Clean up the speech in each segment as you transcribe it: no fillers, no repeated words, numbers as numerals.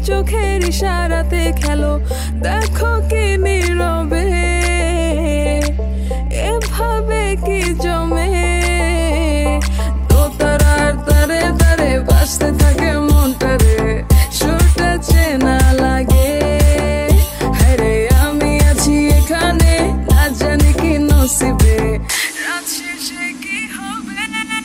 চোখের ইশারাতে খেলো দেখো কি নীরবে এভাবে কি জমে দোতারার তারে তারে বাজতে থাকে মনটারে সুরটা চেনা লাগে হরে আমি আছি এখানে না জানি কি নসিবে রাত শেষে কি হবে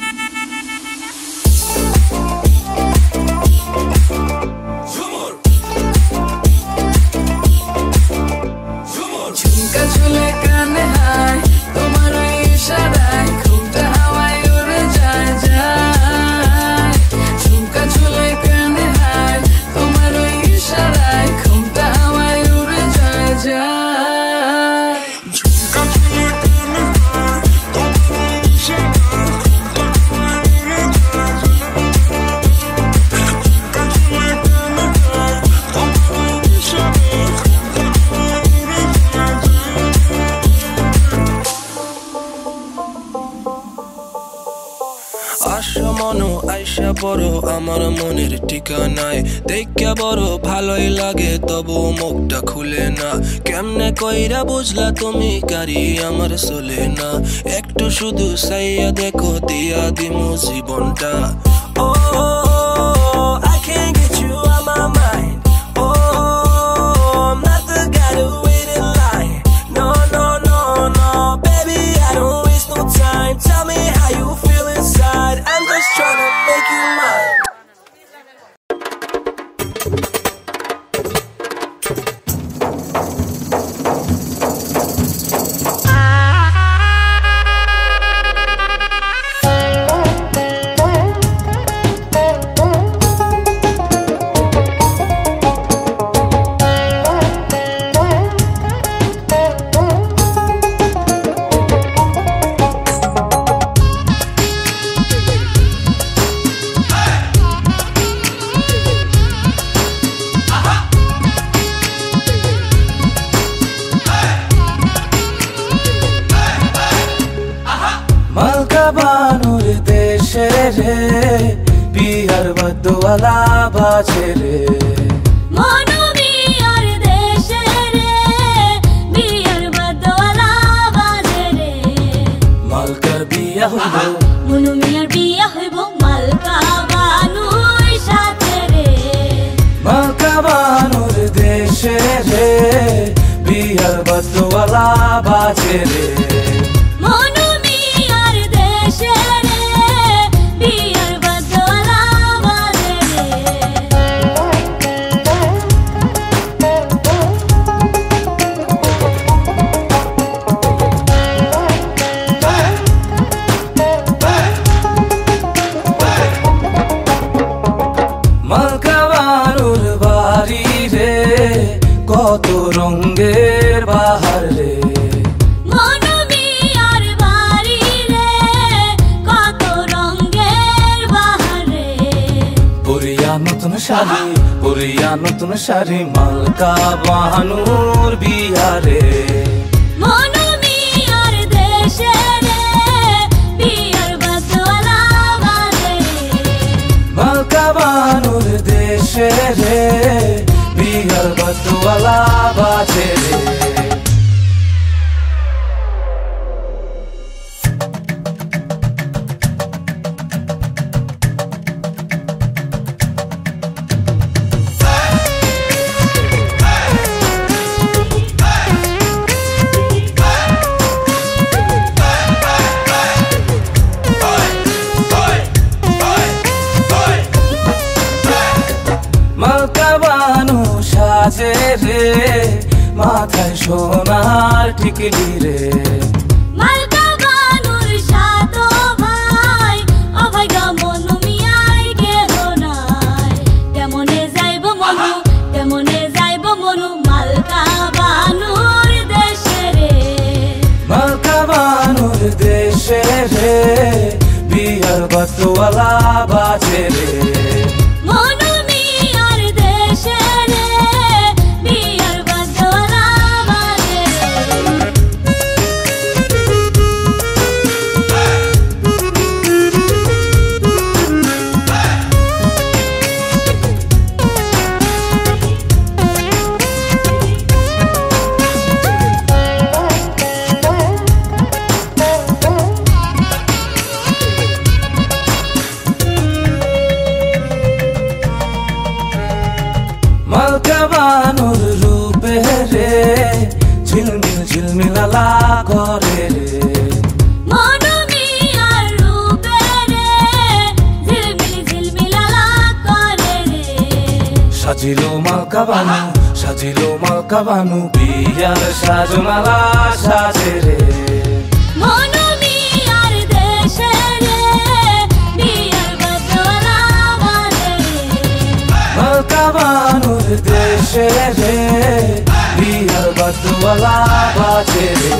ঝুমকা ঝুলে কানে হায় তোমার ওই ইশারায় ঘুমটা হাওয়ায় উড়ে যায় যায় ঝুমকা ঝুলে কানে হায় তোমার ওই ইশারায় ঘুমটা হাওয়ায় উড়ে যায় যায় ঝুমকা ঝুলে কানে হায় তোমার ওই ইশারায় ঘুমটা হাওয়ায় উড়ে যায় ঝুমকা ঝুলে কানে হায় তোমার ওই ইশারায় ঘুমটা হাওয়ায় উড়ে যায় আশা মনো আইসা বড় আমার মনের ঠিকানায় দেখা বড় ভালোই লাগে তবু মুখটা খুলে না কেমনে কইরা বুঝলা তুমি কারি আমার চলে না একটু শুধু চাইয়া দেখো দিয়া দিমু জীবনটা ও I can't get you out my mind I'm not the guy to wait in line no no no no baby I don't waste no time tell me how you feel inside I'm just trying to make you mine মালকাবানুর দেশে রে বিহার বদওয়ালা বাজে রে মনু বিয়ার দেশে রে বিয়ার বদওয়ালা বাজে রে মালকার বিয়া হইব মনু মিয়ার বিয়া হইব মালকাবানুর সাথে রে মালকাবানুর দেশে রে বিহার বদওয়ালা বাজে রে মনু মিয়ার দেশে রে বিয়ার বদওয়ালা বাজে রে মালকাবানুর বাড়ি রে কত রঙের বাহার রে মনু মিয়ার বাড়ি রে কত রঙের বাহার রে পরিয়া নতুন শাড়ি মালকাবানুর বিয়া রে মনু মিয়ার দেশে রে বিয়ার বদওয়ালা বাজে রে মালকাবানুর দেশে রে বিহার বদওয়ালা বাজে রে মালকাবানু সাজে রে মাথায় সোনার টিকলি রে মালকাবানুর সাতো ভাই অভাগা মনু মিয়ার কেহ নাই কেমনে যাইব মনু মালকাবানুর দেশে রে মালকাবানুর দেশে রে বিহার বদওয়ালা বাজে রে মনু মিয়ার দেশে রে বিয়ার বদওয়ালা বাজে রে বানুর রূপে রে ঝিলমিল ঝিলমিলালা করে রে মনমিয়ার রূপে রে ঝিলমিল ঝিলমিলালা করে রে সাজিলো মালকা বানু বিয়ার সাজমালা সাজে রে মনমিয়ার দেশে রে বিয়ার বদলা বাজে মালকা বানুর দেশে রে বিয়ার বদলা বাজে রে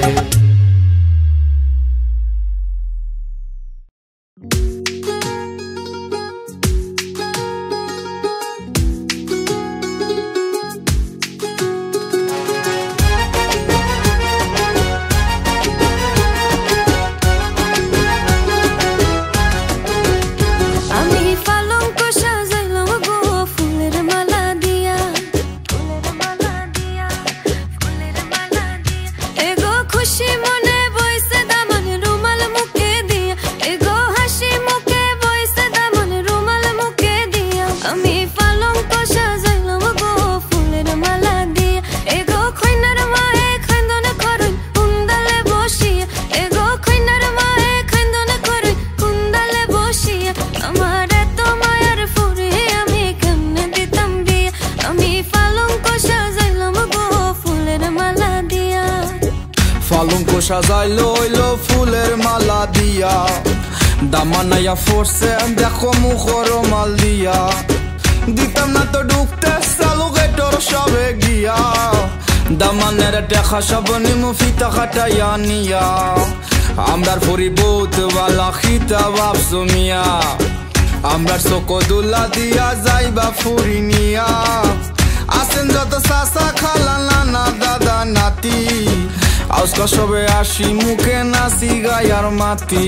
পালঙ্ক সাজাইলো হইলো ফুলের মালা দিয়া দামানাইয়া ফোরছে দেখো মুখর মাল দিয়া দিতাম না তো ঢুকতে চালু গেটর সবে গিয়া দামানের দেখা সব নিমু ফিতা খাটাইয়া নিয়া আমরার পরিবত বালা খিতা বাপসু মিয়া আমরার চকদুল্লা দিয়া যাইবা ফুরি নিয়া আসেন যত চাচা খালা নানা দাদা নাতি আজকা সবে আসি মুখে নাচি গায়ার মাতি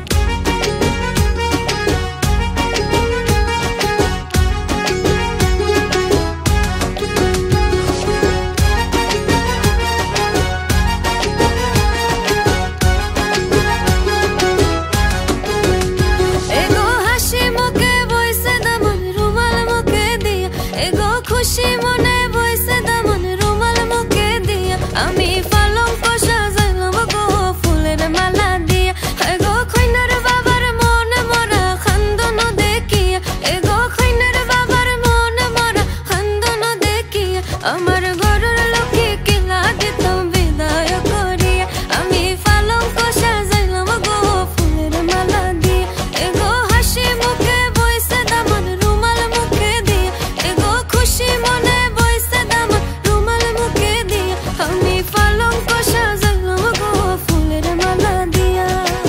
খুশি মনে বইছে দামন রুমাল মুখে দিয়া আমি পালঙ্ক সাজাইলাম গো ফুলের মালা দিয়া গো খৈনার বাবার মন মরা খান্দন দেখিয়া গো খৈনার বাবার মন মরা খান্দন দেখিয়া আমার ঘরের লোকে কিলা দিতাম বিদায় করিয়া আমি পালঙ্ক সাজাইলাম গো ফুলের মালা দিয়া গো হাসি মুখে বইছে দামন রুমাল মুখে দিয়া গো খুশি মনে বইছে দামন রুমাল মুখে দিয়া আমি পালঙ্ক সাজাইলাম গো ফুলের মালা দিয়া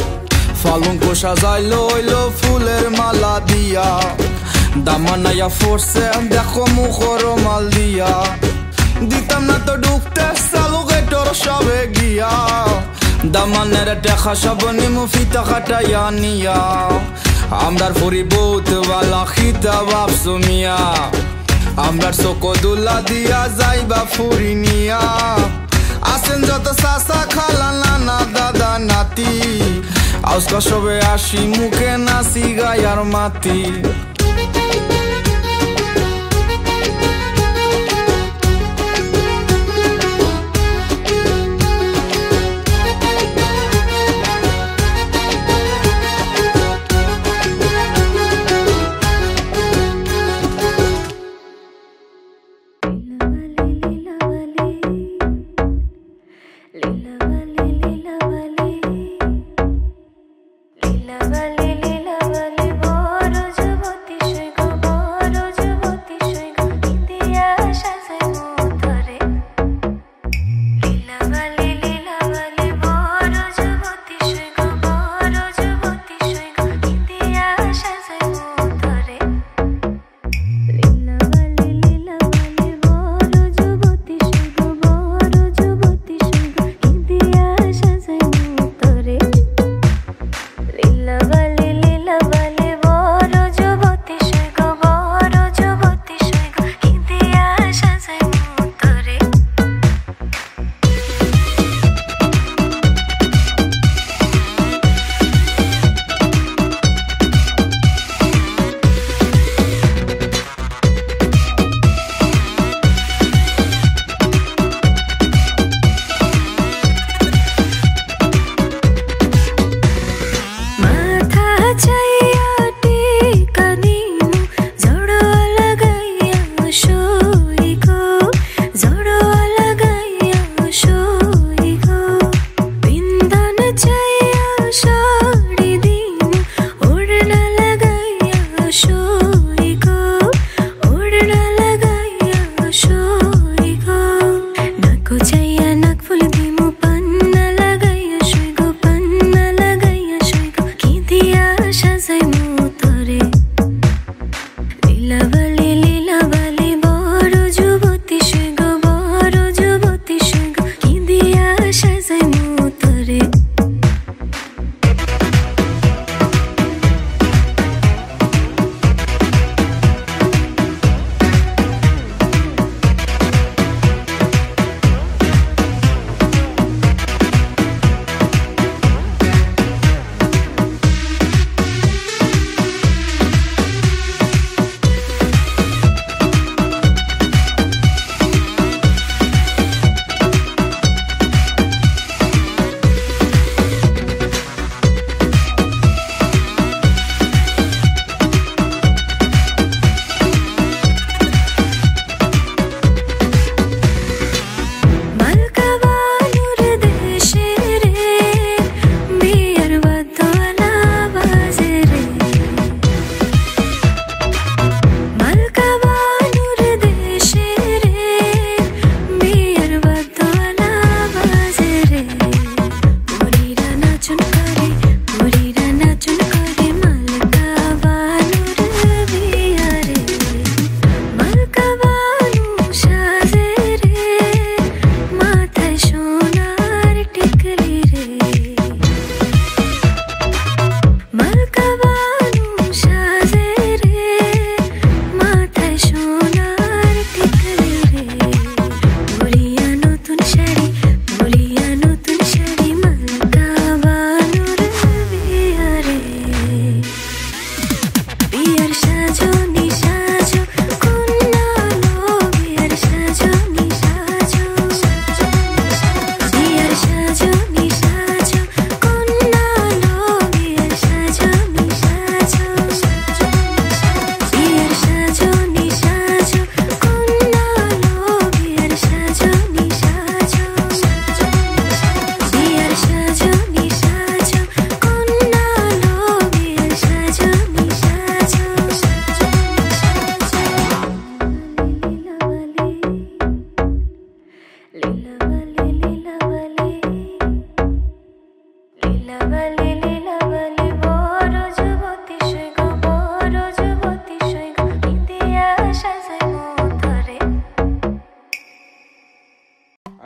পালঙ্ক সাজাইলো হইলো ফুলের মালা দিয়া দামানাইয়া ফোরছে দেখো মুখর মাল দিয়া দিতাম না তো ঢুকতে চালু গেটর সবে গিয়া দামানের দেখা সব নিমু ফিতা খাটাইয়া নিয়া আমরার পরিবত বালা খিতা বাপসু মিয়া আমরার চকদুল্লা দিয়া যাইবা ফুরি নিয়া আসেন যত চাচা খালা নানা দাদা নাতি আজকা সবে আসি মুখে নাচি গায়ার মাতি লীলাবালি লীলাবালি বড় যুবতী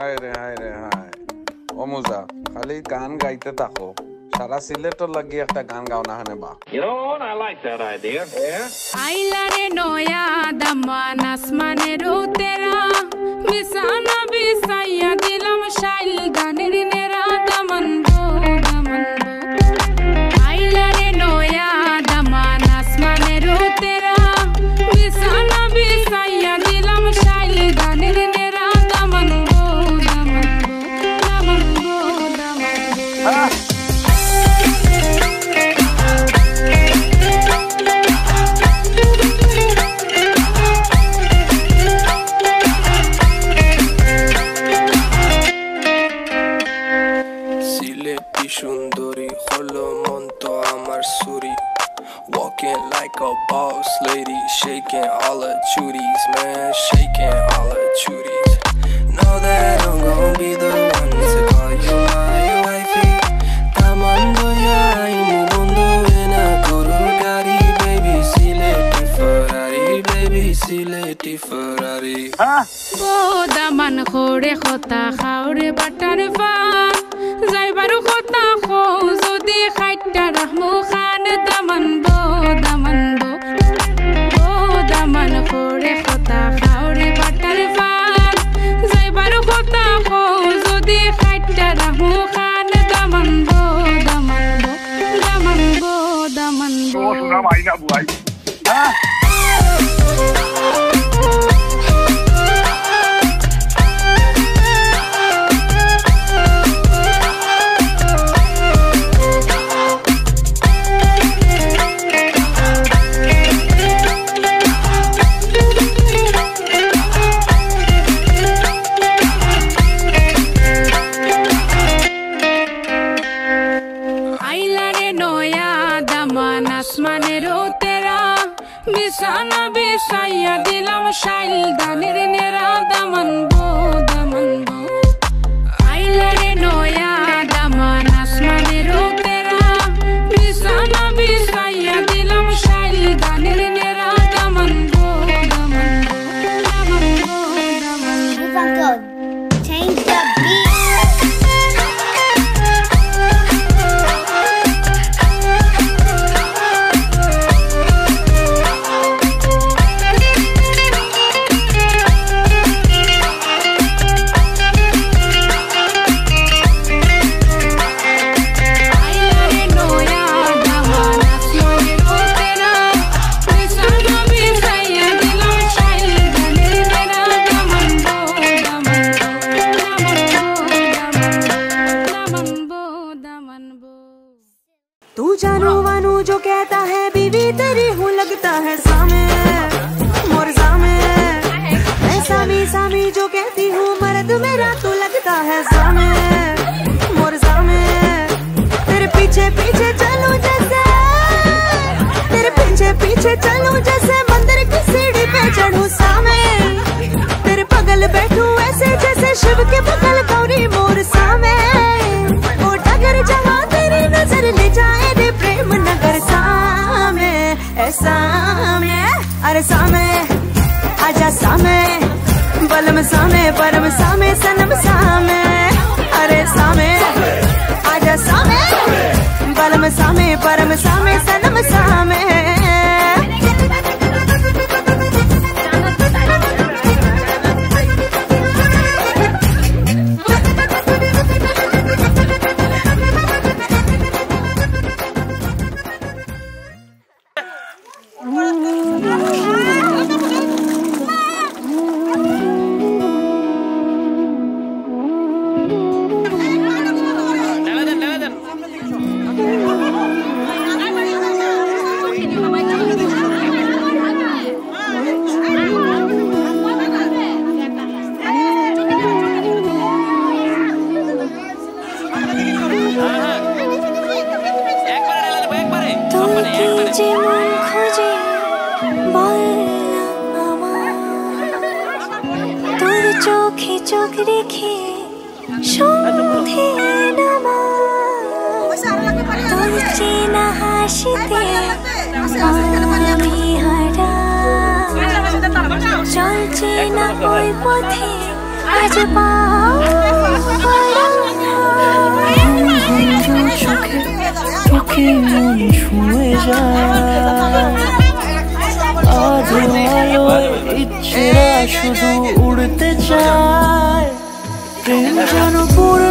হায় রে হায় ও মুজা খালি গান গাইতে থাকো সারা সিলেটর লাগি একটা গান গাও না হানে বা You know what? I like that idea. Yeah. আইলারে নয়া দামান আসমানের তেরা বিছানা বিছাইয়া দিলাম শাইল গানের নেরা দামান গো আইলারে নয়া দামান আসমানের তেরা বিছানা বিছাইয়া দিলাম শাইল গানের নেরা দামান গো সুন্দরী হলো মন তো আমার সুরি walking like a boss lady shaking all her chuties man shaking all her chuties know that I'm gonna be the one to call you my wifey tamando ya imu bondo ena gurur gari baby sileti ferrari go daman khore khota khaure batar fan যাইবারু কথা খো যদি খাইটা রাহমু খান দামান বো দামান করে কথা খাওরে butter fun যাইবারু কথা খো যদি খাইটা রাহমু খান দামান বো সুনা মাইনা বুয়াই বিছানা বিছাইয়া দিলাম শাইল গানের নেরা দামান গো আইলারে নয়া দামান আসমানের তেরা বিছানা বিছাইয়া দিলাম শাইল গানের নেরা দামান গো Change the beat. तू जानू वानू जो कहता है बीवी तेरी हूँ लगता है सामे मोर सामे मैं सामी जो कहती हूँ मर्द मेरा तू लगता है सामे मोर सामे तेरे पीछे चलूं जैसे मंदिर की सीढ़ी पे चढ़ूं सामे तेरे बगल बैठूं ऐसे जैसे शिव के बगल गौरी मोर सामे ओ डगर जहाँ तेरी नजर ले जाए रे प्रेम नगर सामे ऐसा में अरे सामे आजा सामे बलम सामे परम सामे सनम सामे अरे सामे आजा सामे बलम सामे परम सामे सनम सामे চোখ রেখে সন্ধে নামা তোর চেনা হাসিতে আমি হারা চলছে না ওই পথে আজ চোখে তোকে মন ছুঁয়ে যায় আধো আলোয় ইচ্ছেরা শুধু উড়তে চায় প্রেম যেন পুরো